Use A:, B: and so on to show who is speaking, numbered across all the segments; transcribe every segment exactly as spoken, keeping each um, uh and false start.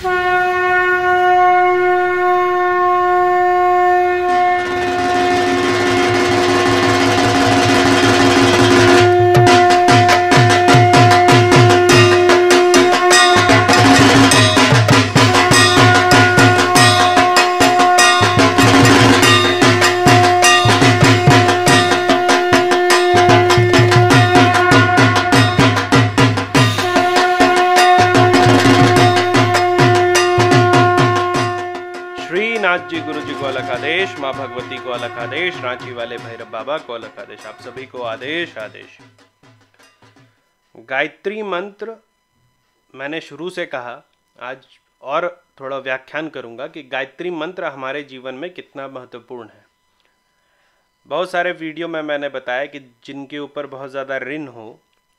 A: नाथ जी गुरु जी को अलग आदेश, माँ भगवती को अलग आदेश, रांची वाले भैरव बाबा को अलग आदेश, आप सभी को आदेश आदेश। गायत्री मंत्र मैंने शुरू से कहा, आज और थोड़ा व्याख्यान करूंगा कि गायत्री मंत्र हमारे जीवन में कितना महत्वपूर्ण है। बहुत सारे वीडियो में मैंने बताया कि जिनके ऊपर बहुत ज़्यादा ऋण हो,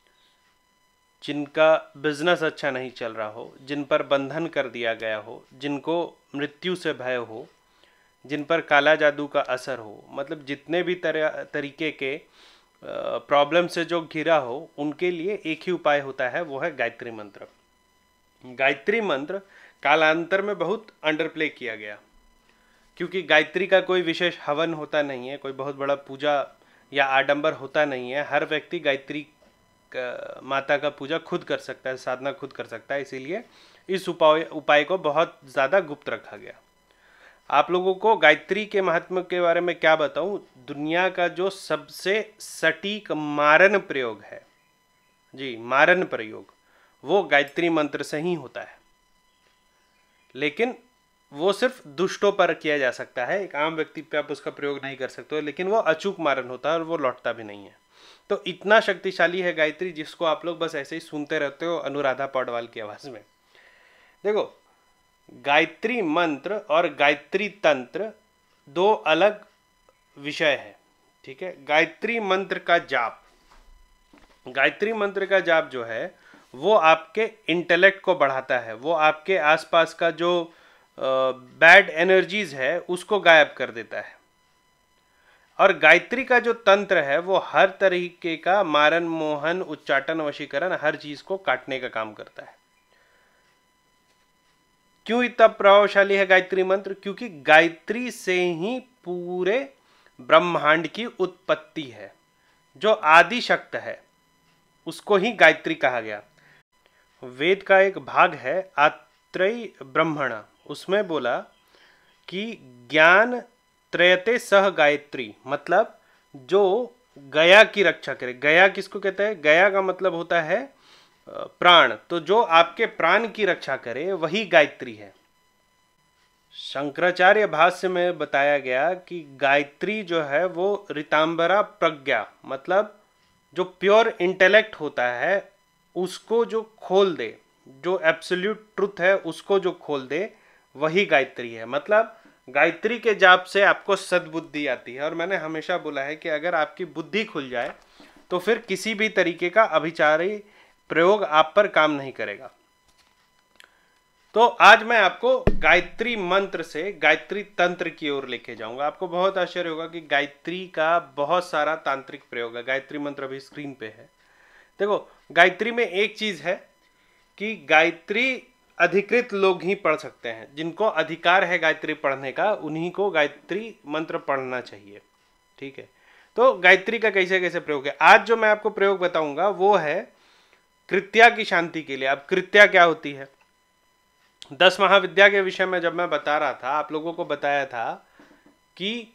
A: जिनका बिजनेस अच्छा नहीं चल रहा हो, जिन पर बंधन कर दिया गया हो, जिनको मृत्यु से भय हो, जिन पर काला जादू का असर हो, मतलब जितने भी तरह तरीके के प्रॉब्लम से जो घिरा हो, उनके लिए एक ही उपाय होता है, वो है गायत्री मंत्र। गायत्री मंत्र कालांतर में बहुत अंडरप्ले किया गया, क्योंकि गायत्री का कोई विशेष हवन होता नहीं है, कोई बहुत बड़ा पूजा या आडंबर होता नहीं है। हर व्यक्ति गायत्री माता का पूजा खुद कर सकता है, साधना खुद कर सकता है, इसीलिए इस उपाय उपाय को बहुत ज़्यादा गुप्त रखा गया। आप लोगों को गायत्री के महत्व के बारे में क्या बताऊं, दुनिया का जो सबसे सटीक मारन प्रयोग है, जी मारन प्रयोग, वो गायत्री मंत्र से ही होता है। लेकिन वो सिर्फ दुष्टों पर किया जा सकता है, एक आम व्यक्ति पे आप उसका प्रयोग नहीं कर सकते हो, लेकिन वो अचूक मारन होता है और वो लौटता भी नहीं है। तो इतना शक्तिशाली है गायत्री, जिसको आप लोग बस ऐसे ही सुनते रहते हो अनुराधा पौडवाल की आवाज़ में। देखो, गायत्री मंत्र और गायत्री तंत्र दो अलग विषय है, ठीक है। गायत्री मंत्र का जाप, गायत्री मंत्र का जाप जो है वो आपके इंटेलेक्ट को बढ़ाता है, वो आपके आसपास का जो बैड एनर्जीज है उसको गायब कर देता है। और गायत्री का जो तंत्र है वो हर तरीके का मारन, मोहन, उच्चाटन, वशीकरण, हर चीज को काटने का काम करता है। क्यों इतना प्रभावशाली है गायत्री मंत्र? क्योंकि गायत्री से ही पूरे ब्रह्मांड की उत्पत्ति है। जो आदि शक्त है उसको ही गायत्री कहा गया। वेद का एक भाग है आत्रेय ब्रह्मण, उसमें बोला कि ज्ञान त्रयते सह गायत्री, मतलब जो गया की रक्षा करे। गया किसको कहते हैं? गया का मतलब होता है प्राण, तो जो आपके प्राण की रक्षा करे वही गायत्री है। शंकराचार्य भाष्य में बताया गया कि गायत्री जो है वो ऋतांबरा प्रज्ञा, मतलब जो प्योर इंटेलेक्ट होता है उसको जो खोल दे, जो एब्सोल्यूट ट्रुथ है उसको जो खोल दे, वही गायत्री है। मतलब गायत्री के जाप से आपको सद्बुद्धि आती है। और मैंने हमेशा बोला है कि अगर आपकी बुद्धि खुल जाए तो फिर किसी भी तरीके का अभिचारी प्रयोग आप पर काम नहीं करेगा। तो आज मैं आपको गायत्री मंत्र से गायत्री तंत्र की ओर लेके जाऊंगा। आपको बहुत आश्चर्य होगा कि गायत्री का बहुत सारा तांत्रिक प्रयोग है। गायत्री मंत्र अभी स्क्रीन पे है। देखो, गायत्री में एक चीज है कि गायत्री अधिकृत लोग ही पढ़ सकते हैं। जिनको अधिकार है गायत्री पढ़ने का, उन्हीं को गायत्री मंत्र पढ़ना चाहिए, ठीक है। तो गायत्री का कैसे कैसे प्रयोग है, आज जो मैं आपको प्रयोग बताऊंगा वो है कृत्या की शांति के लिए। अब कृत्या क्या होती है? दस महाविद्या के विषय में जब मैं बता रहा था, आप लोगों को बताया था कि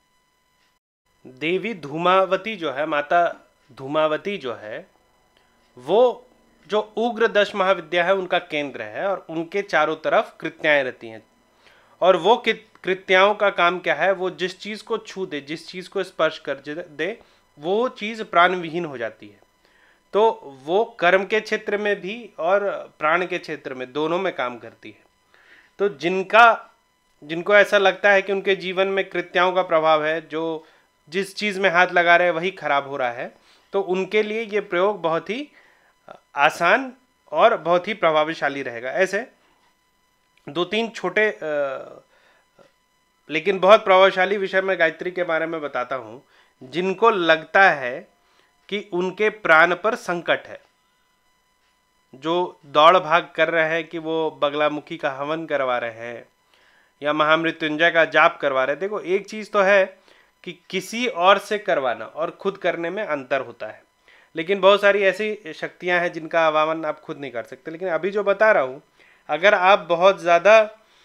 A: देवी धूमावती जो है, माता धूमावती जो है, वो जो उग्र दश महाविद्या है उनका केंद्र है और उनके चारों तरफ कृत्याएं रहती हैं। और वो कृत्याओं का काम क्या है? वो जिस चीज को छू दे, जिस चीज को स्पर्श कर दे, वो चीज प्राण विहीन हो जाती है। तो वो कर्म के क्षेत्र में भी और प्राण के क्षेत्र में, दोनों में काम करती है। तो जिनका जिनको ऐसा लगता है कि उनके जीवन में कृत्याओं का प्रभाव है, जो जिस चीज में हाथ लगा रहे हैं वही खराब हो रहा है, तो उनके लिए ये प्रयोग बहुत ही आसान और बहुत ही प्रभावशाली रहेगा। ऐसे दो तीन छोटे आ, लेकिन बहुत प्रभावशाली विषय में गायत्री के बारे में बताता हूं। जिनको लगता है कि उनके प्राण पर संकट है, जो दौड़ भाग कर रहे हैं कि वो बगलामुखी का हवन करवा रहे हैं या महामृत्युंजय का जाप करवा रहे हैं, देखो एक चीज़ तो है कि किसी और से करवाना और खुद करने में अंतर होता है। लेकिन बहुत सारी ऐसी शक्तियां हैं जिनका आवाहन आप खुद नहीं कर सकते। लेकिन अभी जो बता रहा हूँ, अगर आप बहुत ज़्यादा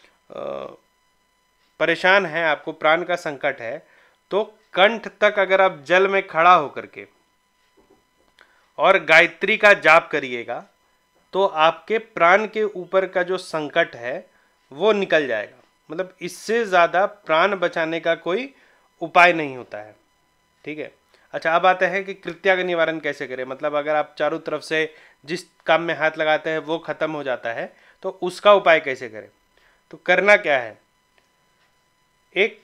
A: परेशान हैं, आपको प्राण का संकट है, तो कंठ तक अगर आप जल में खड़ा होकर के और गायत्री का जाप करिएगा तो आपके प्राण के ऊपर का जो संकट है वो निकल जाएगा। मतलब इससे ज़्यादा प्राण बचाने का कोई उपाय नहीं होता है। ठीक है। अच्छा, अब आते हैं कि कृत्या का निवारण कैसे करें। मतलब अगर आप चारों तरफ से जिस काम में हाथ लगाते हैं वो खत्म हो जाता है तो उसका उपाय कैसे करें। तो करना क्या है, एक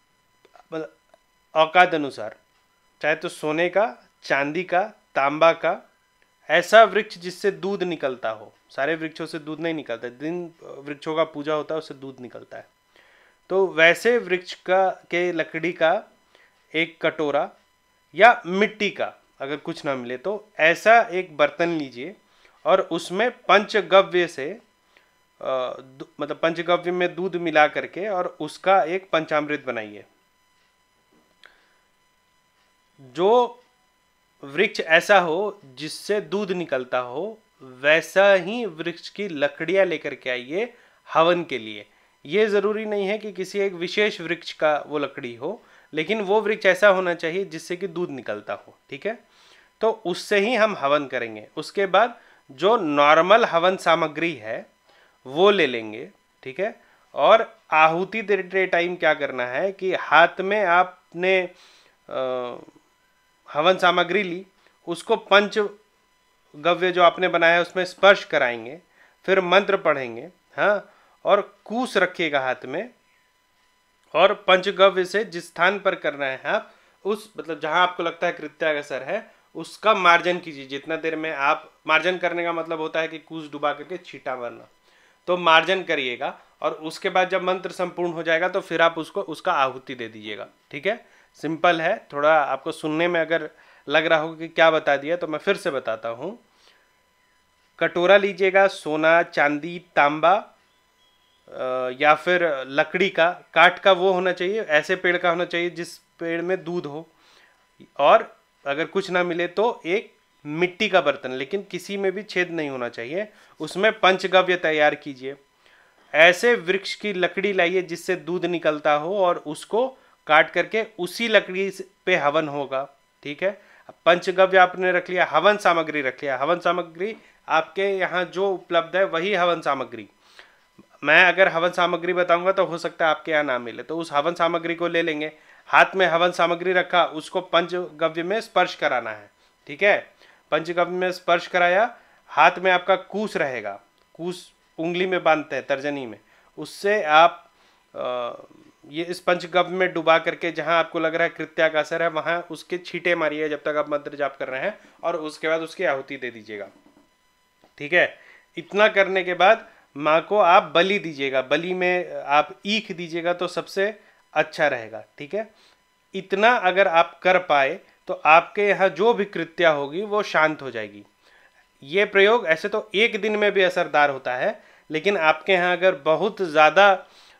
A: औकात अनुसार, चाहे तो सोने का, चांदी का, तांबा का, ऐसा वृक्ष जिससे दूध निकलता हो। सारे वृक्षों से दूध नहीं निकलता, जिन वृक्षों का पूजा होता है उससे दूध निकलता है। तो वैसे वृक्ष का के लकड़ी का एक कटोरा या मिट्टी का, अगर कुछ ना मिले तो ऐसा एक बर्तन लीजिए और उसमें पंचगव्य से आ, मतलब पंचगव्य में दूध मिला करके और उसका एक पंचामृत बनाइए। जो वृक्ष ऐसा हो जिससे दूध निकलता हो वैसा ही वृक्ष की लकड़ियां लेकर के आइए हवन के लिए। ये ज़रूरी नहीं है कि किसी एक विशेष वृक्ष का वो लकड़ी हो, लेकिन वो वृक्ष ऐसा होना चाहिए जिससे कि दूध निकलता हो। ठीक है। तो उससे ही हम हवन करेंगे। उसके बाद जो नॉर्मल हवन सामग्री है वो ले लेंगे। ठीक है। और आहुति देते टाइम क्या करना है कि हाथ में आपने हवन सामग्री ली, उसको पंच गव्य जो आपने बनाया है उसमें स्पर्श कराएंगे, फिर मंत्र पढ़ेंगे। हाँ, और कूस रखिएगा हाथ में और पंचगव्य से जिस स्थान पर करना है आप उस मतलब जहां आपको लगता है कृत्या का असर है उसका मार्जन कीजिए। जितना देर में आप मार्जन करने का मतलब होता है कि कूस डुबा करके छींटा मारना, तो मार्जन करिएगा और उसके बाद जब मंत्र संपूर्ण हो जाएगा तो फिर आप उसको उसका आहुति दे दीजिएगा। ठीक है। सिंपल है। थोड़ा आपको सुनने में अगर लग रहा हो कि क्या बता दिया तो मैं फिर से बताता हूँ। कटोरा लीजिएगा, सोना, चांदी, तांबा या फिर लकड़ी का, काठ का वो होना चाहिए, ऐसे पेड़ का होना चाहिए जिस पेड़ में दूध हो। और अगर कुछ ना मिले तो एक मिट्टी का बर्तन, लेकिन किसी में भी छेद नहीं होना चाहिए, उसमें पंचगव्य तैयार कीजिए। ऐसे वृक्ष की लकड़ी लाइए जिससे दूध निकलता हो और उसको काट करके उसी लकड़ी पे हवन होगा। ठीक है। पंचगव्य आपने रख लिया, हवन सामग्री रख लिया। हवन सामग्री आपके यहाँ जो उपलब्ध है वही हवन सामग्री। मैं अगर हवन सामग्री बताऊंगा तो हो सकता है आपके यहाँ ना मिले, तो उस हवन सामग्री को ले लेंगे। हाथ में हवन सामग्री रखा, उसको पंचगव्य में स्पर्श कराना है। ठीक है। पंचगव्य में स्पर्श कराया, हाथ में आपका कूस रहेगा, कूस उंगली में बांधते हैं तर्जनी में, उससे आप आ, ये इस पंचगव्य में डुबा करके जहां आपको लग रहा है कृत्या का असर है वहां उसके छींटे मारिए जब तक आप मंत्र जाप कर रहे हैं, और उसके बाद उसकी आहुति दे दीजिएगा। ठीक है। इतना करने के बाद माँ को आप बलि दीजिएगा। बलि में आप ईख दीजिएगा तो सबसे अच्छा रहेगा। ठीक है। इतना अगर आप कर पाए तो आपके यहाँ जो भी कृत्या होगी वो शांत हो जाएगी। ये प्रयोग ऐसे तो एक दिन में भी असरदार होता है, लेकिन आपके यहाँ अगर बहुत ज़्यादा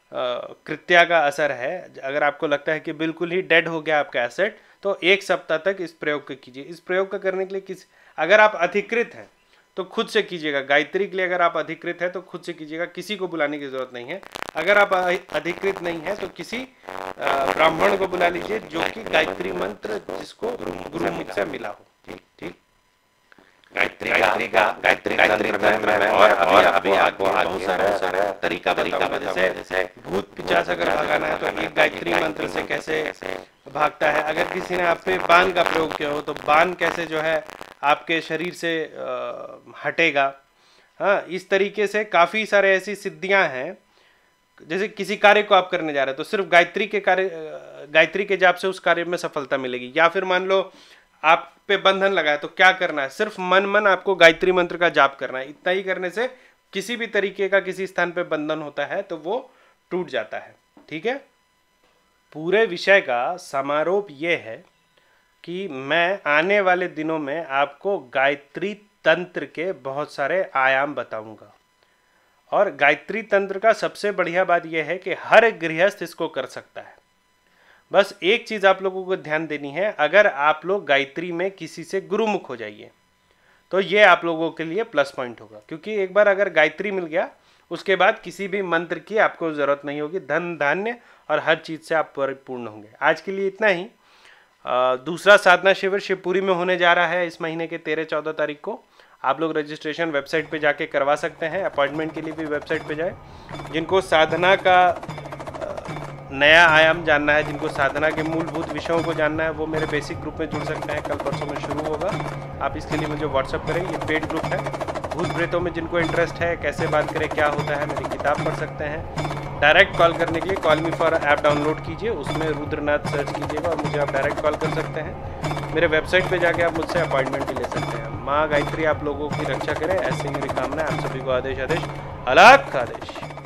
A: कृत्या का असर है, अगर आपको लगता है कि बिल्कुल ही डेड हो गया आपका एसेट, तो एक सप्ताह तक इस प्रयोग को कीजिए। इस प्रयोग को करने के लिए किस अगर आप अधिकृत हैं तो खुद से कीजिएगा। गायत्री के लिए अगर आप अधिकृत है तो खुद से कीजिएगा, किसी को बुलाने की जरूरत नहीं है। अगर आप अधिकृत नहीं है तो किसी ब्राह्मण को बुला लीजिए जो कि गायत्री मंत्र जिसको गुरुमुख से मिला हो। ठीक ठीक।
B: गायत्री गायत्री का गायत्री गायत्री में और और अभी आपको बहुत सारा सारा तरीका तरीका जैसे
A: भूत पिशाच अगर भगाना है तो एक गायत्री मंत्र से कैसे भागता है। अगर किसी ने आप पे बाण का प्रयोग किया हो तो बाण कैसे जो है आपके शरीर से हटेगा। हाँ, इस तरीके से काफ़ी सारे ऐसी सिद्धियां हैं। जैसे किसी कार्य को आप करने जा रहे हैं तो सिर्फ गायत्री के कार्य गायत्री के जाप से उस कार्य में सफलता मिलेगी। या फिर मान लो आप पे बंधन लगा है तो क्या करना है, सिर्फ मन मन आपको गायत्री मंत्र का जाप करना है। इतना ही करने से किसी भी तरीके का किसी स्थान पे बंधन होता है तो वो टूट जाता है। ठीक है। पूरे विषय का समारोप ये है कि मैं आने वाले दिनों में आपको गायत्री तंत्र के बहुत सारे आयाम बताऊंगा। और गायत्री तंत्र का सबसे बढ़िया बात यह है कि हर गृहस्थ इसको कर सकता है। बस एक चीज़ आप लोगों को ध्यान देनी है, अगर आप लोग गायत्री में किसी से गुरुमुख हो जाइए तो ये आप लोगों के लिए प्लस पॉइंट होगा, क्योंकि एक बार अगर गायत्री मिल गया उसके बाद किसी भी मंत्र की आपको ज़रूरत नहीं होगी, धन धान्य और हर चीज़ से आप परिपूर्ण होंगे। आज के लिए इतना ही। आ, दूसरा साधना शिविर शिवपुरी में होने जा रहा है इस महीने के तेरह चौदह तारीख को। आप लोग रजिस्ट्रेशन वेबसाइट पे जाके करवा सकते हैं, अपॉइंटमेंट के लिए भी वेबसाइट पे जाए। जिनको साधना का नया आयाम जानना है, जिनको साधना के मूलभूत विषयों को जानना है, वो मेरे बेसिक ग्रुप में जुड़ सकते हैं, कल परसों में शुरू होगा। आप इसके लिए मुझे व्हाट्सअप करें, ये पेड ग्रुप है। भूत प्रेतों में जिनको इंटरेस्ट है, कैसे बात करें, क्या होता है, मेरी किताब पढ़ सकते हैं। डायरेक्ट कॉल करने के लिए call me for app download कीजिए, उसमें रुद्रनाथ सर्च कीजिएगा और मुझे आप डायरेक्ट कॉल कर सकते हैं। मेरे वेबसाइट पे जाके आप मुझसे अपॉइंटमेंट भी ले सकते हैं। माँ गायत्री आप लोगों की रक्षा करे, ऐसी मेरी कामना है। आप सभी को आदेश आदेश अलग आदेश।